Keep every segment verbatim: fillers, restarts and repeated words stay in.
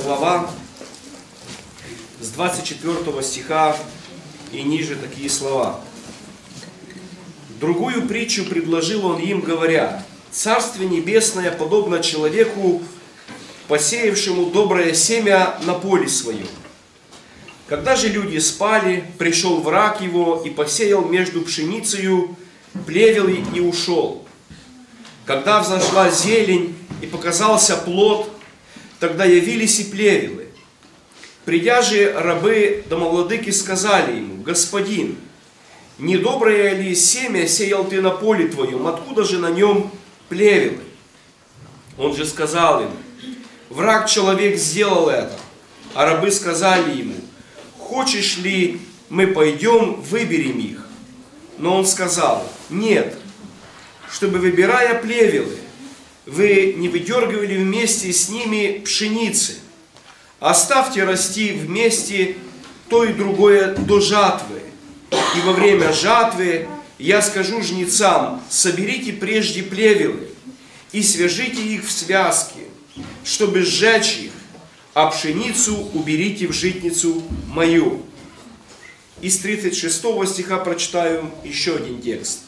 глава, с двадцать четвёртого стиха и ниже такие слова. Другую притчу предложил он им, говоря: «Царствие небесное подобно человеку, посеявшему доброе семя на поле своем. Когда же люди спали, пришел враг его и посеял между пшеницею плевел и ушел. Когда взошла зелень и показался плод, тогда явились и плевелы. Придя же рабы домовладыки сказали ему: Господин, недоброе ли семя сеял ты на поле твоем, откуда же на нем плевелы? Он же сказал им: враг человек сделал это. А рабы сказали ему: хочешь ли мы пойдем, выберем их? Но он сказал: нет, чтобы, выбирая плевелы, вы не выдергивали вместе с ними пшеницы. Оставьте расти вместе то и другое до жатвы. И во время жатвы я скажу жнецам: соберите прежде плевелы и свяжите их в связки, чтобы сжечь их, а пшеницу уберите в житницу мою». Из тридцать шестого стиха прочитаю еще один текст.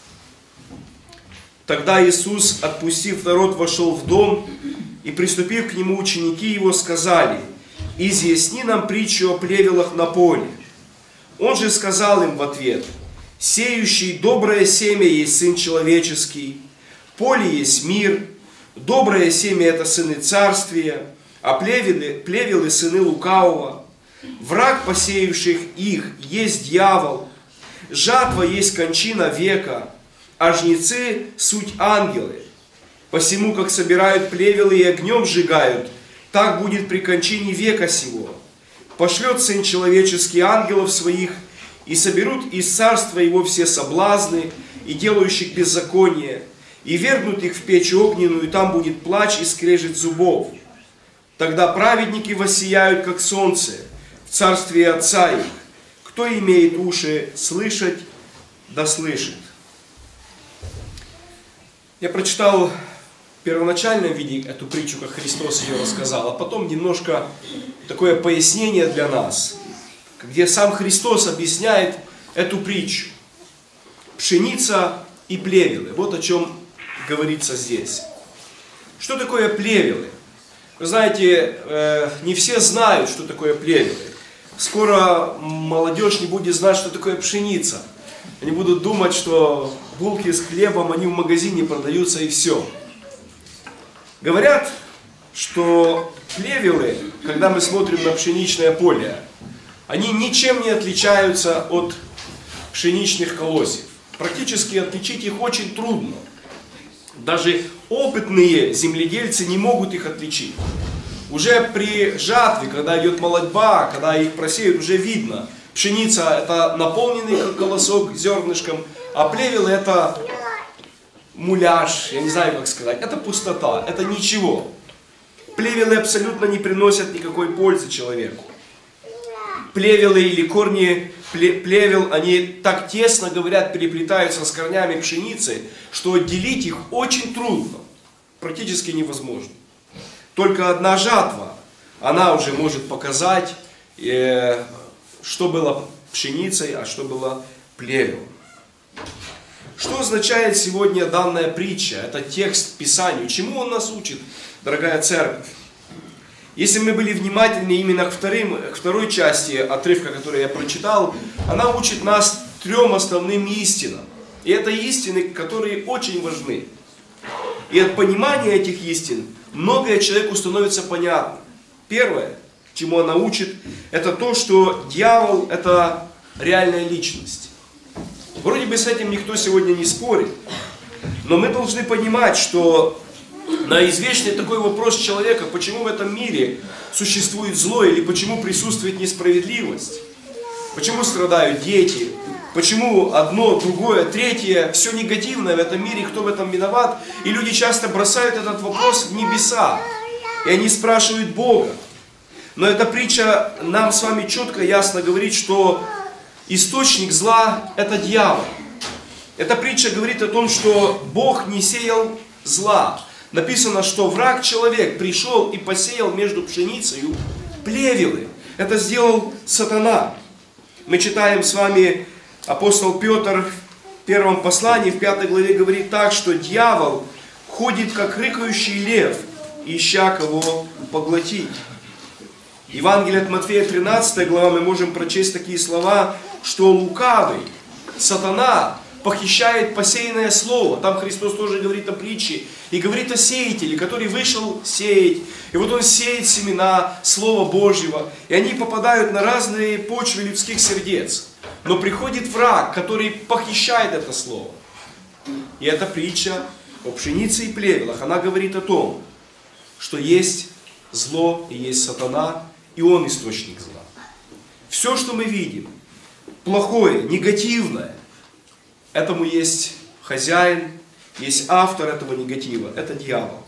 Тогда Иисус, отпустив народ, вошел в дом, и, приступив к нему, ученики его сказали: изъясни нам притчу о плевелах на поле. Он же сказал им в ответ: сеющий доброе семя есть Сын Человеческий, поле есть мир, доброе семя – это сыны царствия, а плевелы, плевелы – сыны лукавого. Враг, посеявших их, есть дьявол, жатва есть кончина века, а жнецы – суть ангелы. Посему, как собирают плевелы и огнем сжигают, так будет при кончине века сего. Пошлет Сын Человеческий ангелов своих, и соберут из царства его все соблазны и делающих беззаконие, и вергнут их в печь огненную, и там будет плач и скрежет зубов. Тогда праведники воссияют, как солнце, в царстве Отца их. Кто имеет уши слышать, да слышит». Я прочитал в первоначальном виде эту притчу, как Христос ее рассказал, а потом немножко такое пояснение для нас, где сам Христос объясняет эту притчу. Пшеница и плевелы. Вот о чем говорится здесь. Что такое плевелы? Вы знаете, не все знают, что такое плевелы. Скоро молодежь не будет знать, что такое пшеница. Они будут думать, что булки с хлебом, они в магазине продаются и все. Говорят, что плевелы, когда мы смотрим на пшеничное поле, они ничем не отличаются от пшеничных колосьев. Практически отличить их очень трудно. Даже опытные земледельцы не могут их отличить. Уже при жатве, когда идет молодьба, когда их просеют, уже видно. Пшеница – это наполненный колосок зернышком, а плевелы – это муляж, я не знаю, как сказать. Это пустота, это ничего. Плевелы абсолютно не приносят никакой пользы человеку. Плевелы или корни плевел, они так тесно, говорят, переплетаются с корнями пшеницы, что отделить их очень трудно, практически невозможно. Только одна жатва, она уже может показать, э, что было пшеницей, а что было плевелом. Что означает сегодня данная притча, этот текст Писанию? Чему он нас учит, дорогая церковь? Если мы были внимательны именно к, вторым, к второй части отрывка, который я прочитал, она учит нас трем основным истинам. И это истины, которые очень важны. И от понимания этих истин многое человеку становится понятно. Первое, чему она учит, это то, что дьявол – это реальная личность. Вроде бы с этим никто сегодня не спорит, но мы должны понимать, что на извечный такой вопрос человека, почему в этом мире существует зло или почему присутствует несправедливость, почему страдают дети, почему одно, другое, третье, все негативное в этом мире, кто в этом виноват, и люди часто бросают этот вопрос в небеса, и они спрашивают Бога. Но эта притча нам с вами четко, ясно говорит, что источник зла – это дьявол. Эта притча говорит о том, что Бог не сеял зла. Написано, что враг человек пришел и посеял между пшеницей плевелы. Это сделал сатана. Мы читаем с вами, апостол Петр в первом послании, в пятой главе говорит так, что дьявол ходит, как рыкающий лев, ища кого поглотить. Евангелие от Матфея, тринадцатая глава, мы можем прочесть такие слова, что лукавый, сатана, похищает посеянное слово. Там Христос тоже говорит о притче. И говорит о сеятеле, который вышел сеять. И вот он сеет семена Слова Божьего. И они попадают на разные почвы людских сердец. Но приходит враг, который похищает это слово. И эта притча о пшенице и плевелах, она говорит о том, что есть зло и есть сатана, и он источник зла. Все, что мы видим, плохое, негативное, этому есть хозяин, есть автор этого негатива, это дьявол.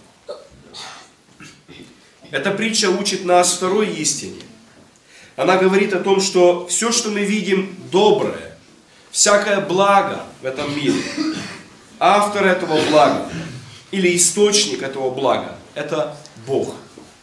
Эта притча учит нас второй истине. Она говорит о том, что все, что мы видим доброе, всякое благо в этом мире, автор этого блага или источник этого блага, это Бог.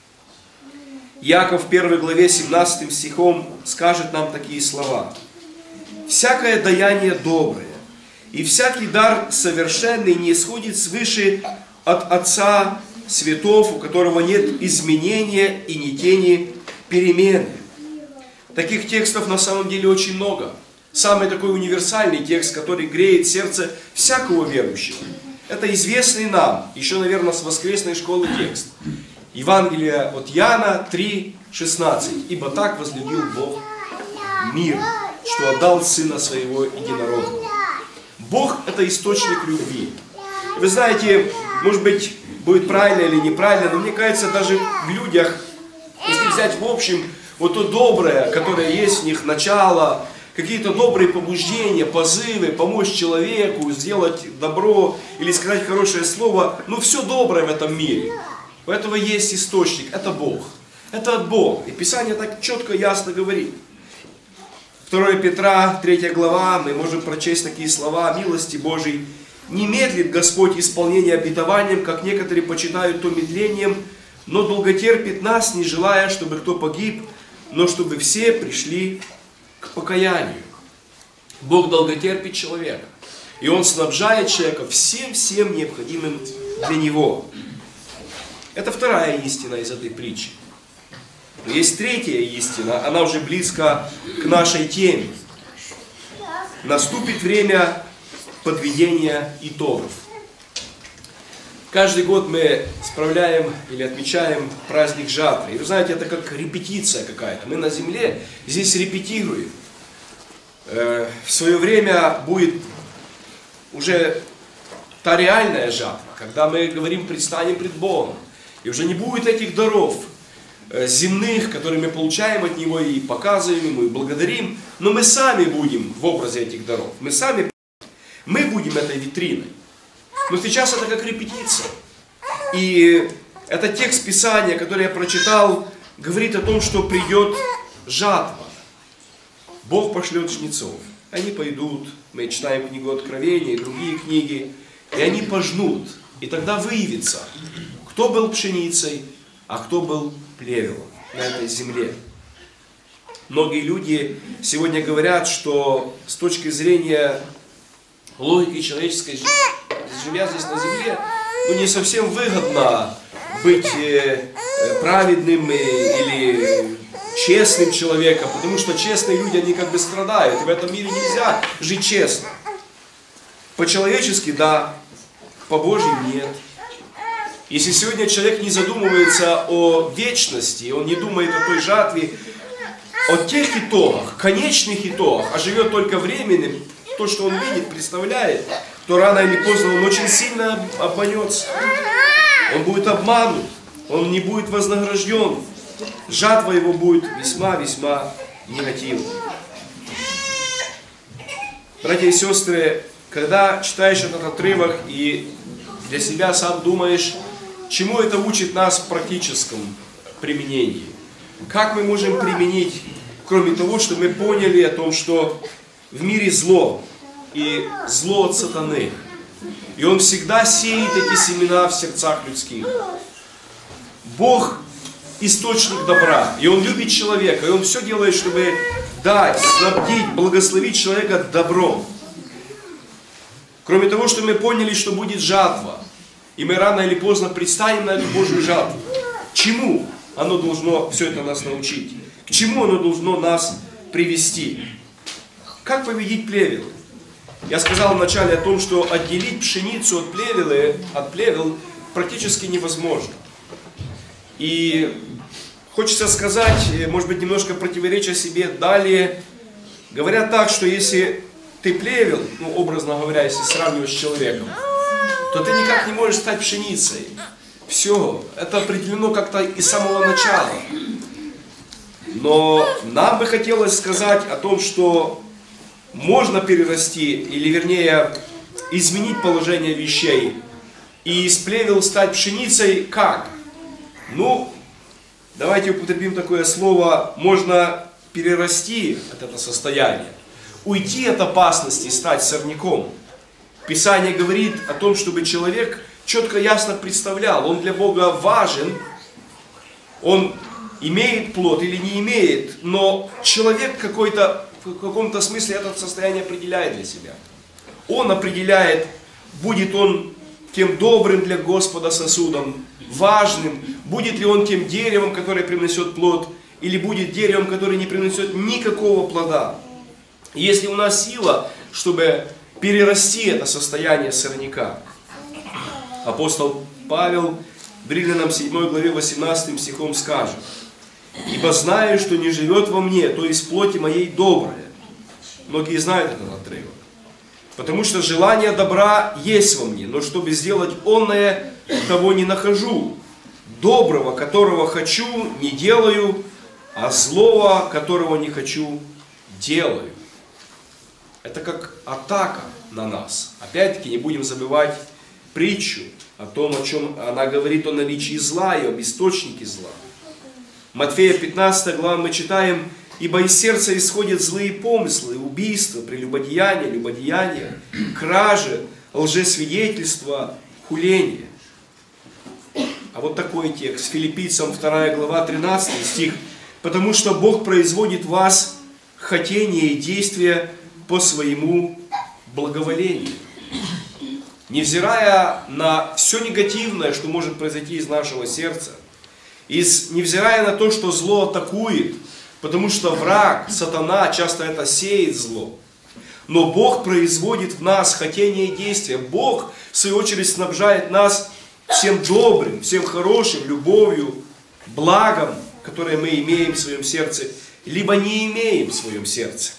Яков в первой главе семнадцатым стихом скажет нам такие слова. «Всякое даяние доброе, и всякий дар совершенный не исходит свыше от Отца светов, у которого нет изменения и ни тени перемены». Таких текстов на самом деле очень много. Самый такой универсальный текст, который греет сердце всякого верующего, это известный нам, еще, наверное, с воскресной школы текст. Евангелие от Иоанна три шестнадцать. «Ибо так возлюбил Бог мир, что отдал Сына Своего Единородного». Бог – это источник любви. Вы знаете, может быть, будет правильно или неправильно, но мне кажется, даже в людях, если взять в общем, вот то доброе, которое есть в них, начало, какие-то добрые побуждения, позывы, помочь человеку, сделать добро или сказать хорошее слово, ну все доброе в этом мире. У этого есть источник, это Бог. Это от Бога. И Писание так четко, ясно говорит. второе Петра, третья глава, мы можем прочесть такие слова: «Милости Божией не медлит Господь исполнение обетованием, как некоторые почитают то медлением, но долготерпит нас, не желая, чтобы кто погиб, но чтобы все пришли к покаянию». Бог долготерпит человека. И Он снабжает человека всем-всем необходимым для него. Это вторая истина из этой притчи. Но есть третья истина, она уже близко к нашей теме. Наступит время подведения итогов. Каждый год мы справляем или отмечаем праздник жатвы. И вы знаете, это как репетиция какая-то. Мы на земле здесь репетируем. В свое время будет уже та реальная жатва, когда мы говорим, предстанем пред Богом. И уже не будет этих даров земных, которые мы получаем от Него и показываем Ему, и благодарим. Но мы сами будем в образе этих даров. Мы сами, мы будем этой витриной. Но сейчас это как репетиция. И этот текст Писания, который я прочитал, говорит о том, что придет жатва. Бог пошлет жнецов. Они пойдут, мы читаем книгу Откровения и другие книги, и они пожнут. И тогда выявится, кто был пшеницей, а кто был плевелом на этой земле. Многие люди сегодня говорят, что с точки зрения логики человеческой, живя здесь на земле, ну, не совсем выгодно быть праведным или честным человеком, потому что честные люди, они как бы страдают, и в этом мире нельзя жить честно. По-человечески, да, по-божьему нет. Если сегодня человек не задумывается о вечности, он не думает о той жатве, о тех итогах, конечных итогах, а живет только временным, то, что он видит, представляет, то рано или поздно он очень сильно обманется. Он будет обманут, он не будет вознагражден. Жатва его будет весьма-весьма негативной. Братья и сестры, когда читаешь этот отрывок и для себя сам думаешь, чему это учит нас в практическом применении, как мы можем применить, кроме того, что мы поняли о том, что в мире зло, и зло от сатаны, и он всегда сеет эти семена в сердцах людских. Бог источник добра, и Он любит человека, и Он все делает, чтобы дать, снабдить, благословить человека добром. Кроме того, что мы поняли, что будет жатва, и мы рано или поздно предстанем на эту Божью жатву. Чему оно должно все это нас научить? К чему оно должно нас привести? Как победить плевелы? Я сказал вначале о том, что отделить пшеницу от плевелы, от плевел практически невозможно. И хочется сказать, может быть, немножко противоречия себе далее. Говорят так, что если ты плевел, ну, образно говоря, если сравнивать с человеком, то ты никак не можешь стать пшеницей. Все, это определено как-то и с самого начала. Но нам бы хотелось сказать о том, что можно перерасти, или вернее, изменить положение вещей. И из плевел стать пшеницей как? Ну, давайте употребим такое слово, можно перерасти от этого состояния. Уйти от опасности, стать сорняком. Писание говорит о том, чтобы человек четко, ясно представлял, он для Бога важен, он имеет плод или не имеет, но человек какой-то, в каком-то смысле это состояние определяет для себя. Он определяет, будет он тем добрым для Господа сосудом, важным, будет ли он тем деревом, которое принесет плод, или будет деревом, которое не принесет никакого плода. Если у нас сила, чтобы перерасти это состояние сорняка, апостол Павел в Римлянам седьмой главе восемнадцатым стихом скажет: «Ибо знаю, что не живет во мне, то есть в плоти моей доброе». Многие знают этот отрывок. Потому что желание добра есть во мне, но чтобы сделать онное, того не нахожу. Доброго, которого хочу, не делаю, а злого, которого не хочу, делаю. Это как атака на нас. Опять-таки не будем забывать притчу о том, о чем она говорит, о наличии зла и об источнике зла. Матфея пятнадцатая глава мы читаем: «Ибо из сердца исходят злые помыслы, убийства, прелюбодеяния, любодеяния, кражи, лжесвидетельства, хуления». А вот такой текст, Филиппийцам вторая глава, тринадцатый стих. «Потому что Бог производит в вас хотение и действия по своему благоволению». Невзирая на все негативное, что может произойти из нашего сердца, из, невзирая на то, что зло атакует, потому что враг, сатана, часто это сеет зло, но Бог производит в нас хотение и действия. Бог, в свою очередь, снабжает нас всем добрым, всем хорошим, любовью, благом, которое мы имеем в своем сердце, либо не имеем в своем сердце.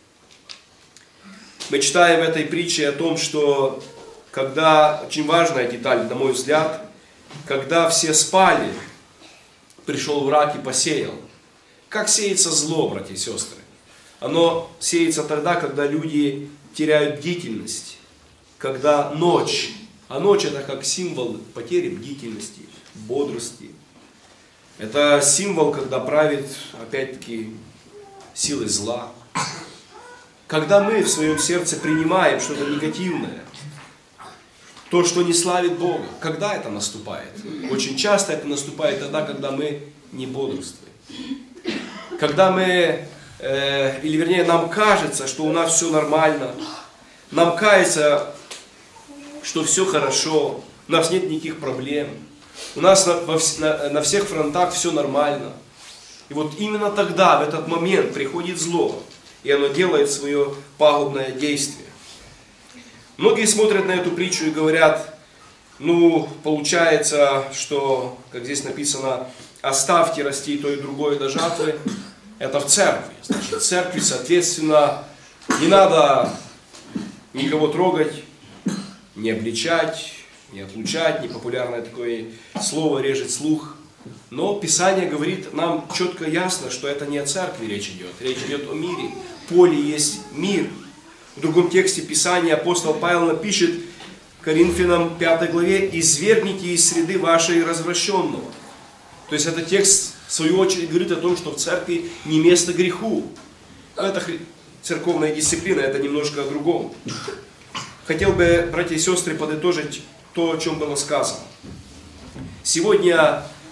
Мы читаем в этой притче о том, что когда, очень важная деталь, на мой взгляд, когда все спали, пришел враг и посеял. Как сеется зло, братья и сестры? Оно сеется тогда, когда люди теряют бдительность, когда ночь, а ночь это как символ потери бдительности, бодрости. Это символ, когда правит, опять-таки, силы зла. Когда мы в своем сердце принимаем что-то негативное, то, что не славит Бога, когда это наступает? Очень часто это наступает тогда, когда мы не бодрствуем. Когда мы, э, или вернее, нам кажется, что у нас все нормально, нам кажется, что все хорошо, у нас нет никаких проблем, у нас на, во, на, на всех фронтах все нормально. И вот именно тогда, в этот момент, приходит зло, и оно делает свое пагубное действие. Многие смотрят на эту притчу и говорят: ну, получается, что, как здесь написано, оставьте расти то и другое до жатвы, это в церкви. Значит, в церкви, соответственно, не надо никого трогать, не обличать, не отлучать, непопулярное такое слово режет слух. Но Писание говорит нам четко и ясно, что это не о церкви речь идет, речь идет о мире. Поле есть мир. В другом тексте Писания апостол Павел напишет Коринфянам пятой главе: «Извергните из среды вашей развращенного». То есть этот текст в свою очередь говорит о том, что в церкви не место греху. Это церковная дисциплина, это немножко о другом. Хотел бы, братья и сестры, подытожить то, о чем было сказано. Сегодня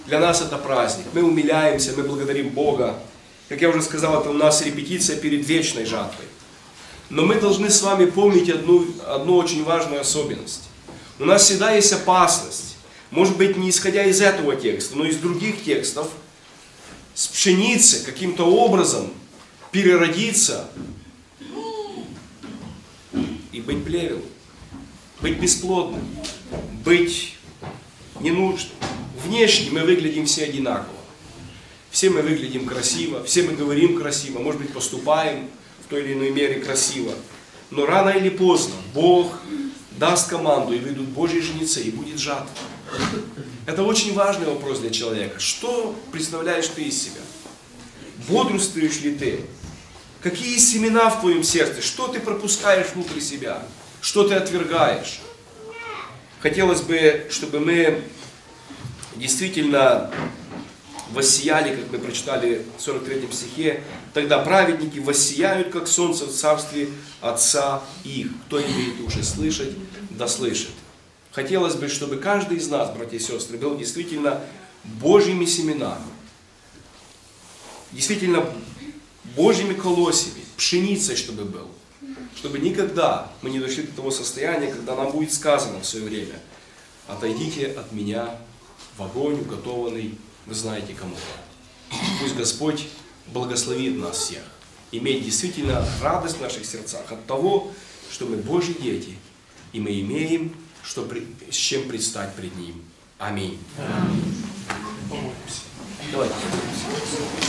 Для нас это праздник. Мы умиляемся, мы благодарим Бога. Как я уже сказал, это у нас репетиция перед вечной жатвой. Но мы должны с вами помнить одну, одну очень важную особенность. У нас всегда есть опасность, может быть, не исходя из этого текста, но из других текстов, с пшеницы каким-то образом переродиться и быть плевелом, быть бесплодным, быть ненужным. Внешне мы выглядим все одинаково. Все мы выглядим красиво, все мы говорим красиво, может быть, поступаем в той или иной мере красиво. Но рано или поздно Бог даст команду, и выйдут Божьи женицы, и будет жатва. Это очень важный вопрос для человека. Что представляешь ты из себя? Бодрствуешь ли ты? Какие семена в твоем сердце? Что ты пропускаешь внутри себя? Что ты отвергаешь? Хотелось бы, чтобы мы действительно воссияли, как мы прочитали в сорок третьем стихе, тогда праведники воссияют, как солнце в царстве Отца их. Кто имеет уши слышать, да слышит. Хотелось бы, чтобы каждый из нас, братья и сестры, был действительно Божьими семенами, действительно Божьими колосьями, пшеницей, чтобы был. Чтобы никогда мы не дошли до того состояния, когда нам будет сказано в свое время: отойдите от меня в огонь, уготованный, вы знаете кому. Пусть Господь благословит нас всех, иметь действительно радость в наших сердцах от того, что мы Божьи дети, и мы имеем, что, с чем предстать пред Ним. Аминь. Аминь. Давайте.